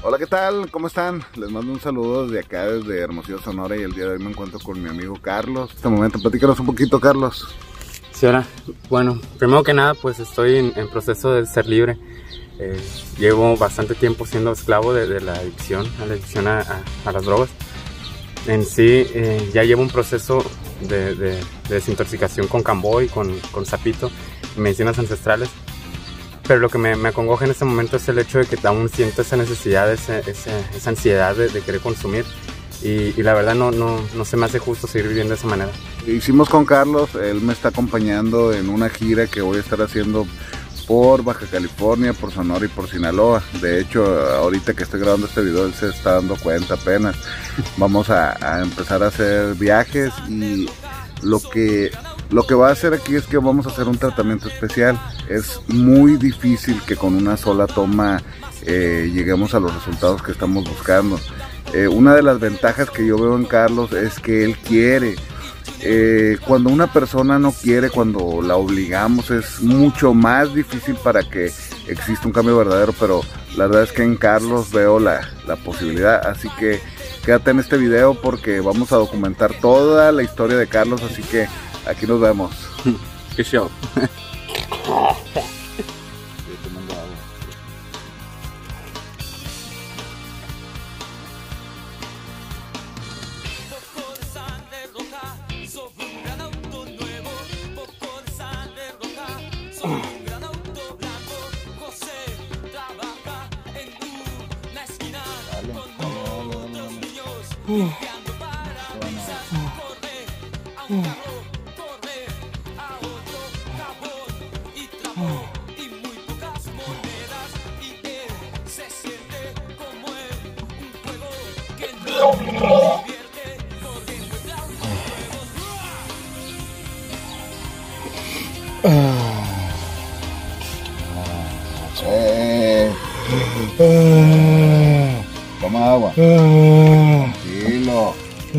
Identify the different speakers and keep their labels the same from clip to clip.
Speaker 1: Hola, ¿qué tal? ¿Cómo están? Les mando un saludo desde acá, desde Hermosillo, Sonora, y el día de hoy me encuentro con mi amigo Carlos. En este momento, platícanos un poquito, Carlos.
Speaker 2: Sí, hola. Bueno, primero que nada, pues estoy en proceso de ser libre. Llevo bastante tiempo siendo esclavo de la adicción, a las drogas. En sí, ya llevo un proceso de desintoxicación con Camboy, con Sapito, medicinas ancestrales. Pero lo que me acongoja en este momento es el hecho de que aún siento esa necesidad, esa ansiedad de querer consumir. Y la verdad no se me hace justo seguir viviendo de esa manera.
Speaker 1: Hicimos con Carlos, él me está acompañando en una gira que voy a estar haciendo por Baja California, por Sonora y por Sinaloa. De hecho, ahorita que estoy grabando este video, él se está dando cuenta apenas. Vamos a empezar a hacer viajes y lo que va a hacer aquí es que vamos a hacer un tratamiento especial. Es muy difícil que con una sola toma lleguemos a los resultados que estamos buscando. Una de las ventajas que yo veo en Carlos es que él quiere. Cuando una persona no quiere, cuando la obligamos, es mucho más difícil para que exista un cambio verdadero, pero la verdad es que en Carlos veo la posibilidad. Así que quédate en este video porque vamos a documentar toda la historia de Carlos, así que aquí nos vemos.
Speaker 2: ¡Qué show!
Speaker 1: Toma agua. Tranquilo.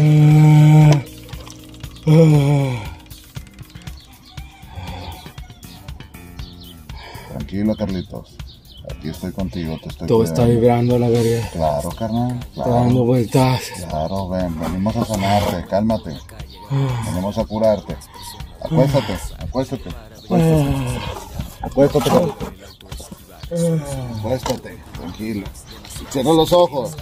Speaker 1: Tranquilo, Carlitos. Aquí estoy contigo, te estoy
Speaker 3: Todo
Speaker 1: cuidando.
Speaker 3: está vibrando la verga.
Speaker 1: Claro, carnal.
Speaker 3: Está dando vueltas.
Speaker 1: Claro, venimos a sanarte, cálmate. Venimos a curarte. Acuéstate. Acuéstate, Carlitos. Acuéstate, tranquilo. Cierra los ojos.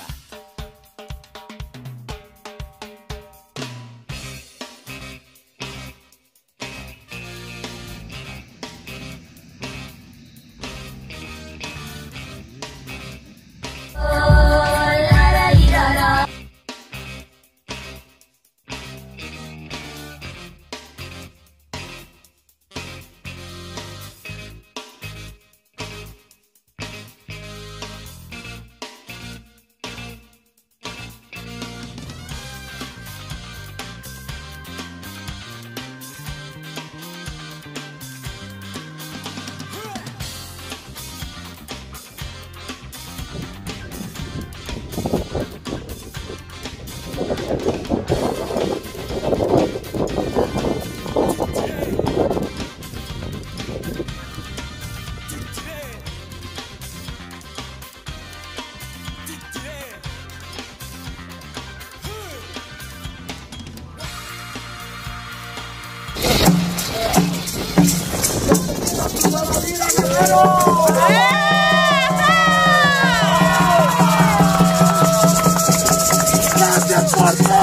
Speaker 3: ¡Gracias por todo!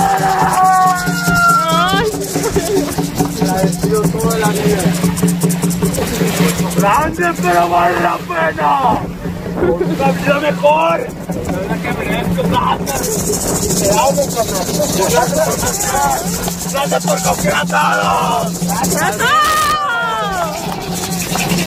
Speaker 3: Agradecido toda la vida. ¡Grande, pero vale la pena! ¡Por una vida mejor! ¡La verdad que merezco gracias! ¡Te amo, carnal! ¡Gracias por confiar a todos! ¡Gracias!